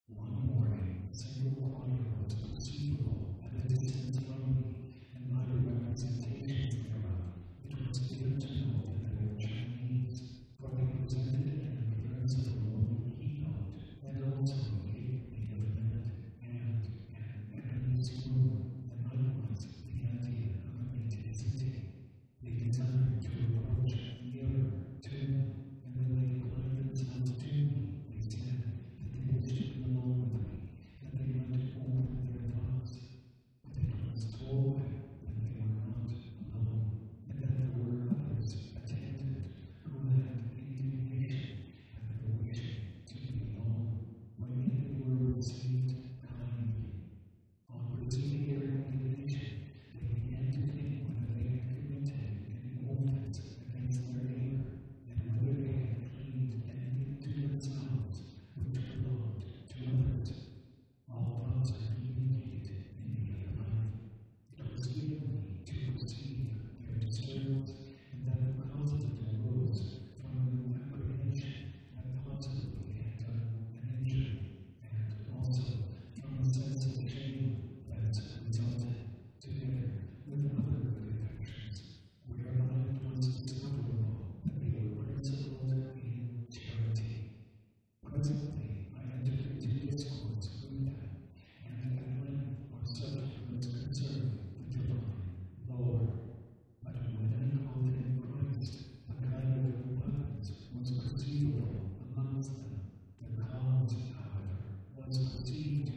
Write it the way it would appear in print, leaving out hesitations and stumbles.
One morning, a single choir was perceivable at a distance from me, and my representation thereof, which was given to know that they were Chinese, for they presented an appearance of a Roman keynote, and also gave me a limit and an ebony spoon, and likewise the idea of authenticity. They desired to approach nearer to me, and when they inclined themselves to me, they said that they wished to belong with me, that they might open their thoughts. But it was told them that they were not alone, and that there were others attendant who had the indignation and they were wishing to be alone, when yet they were received kindly. On receiving their indignation, they began to think whether they had committed any offense against their neighbor, and whether they had cleaned anything to themselves which belonged to others. All thoughts are communicated in the other life. It was given me to perceive their disturbance, and that the cause of it arose from an apprehension that possibly they had done an injury, and also from a sense of shame that resulted, together with other good affections, whereby it was discoverable that they were principled in charity. Presently, I entered into discourse with them, and at length our subject was concerned with the divine Lord. But when I called him Christ, a kind of repugnance was perceivable amongst them. The cause, however, was perceived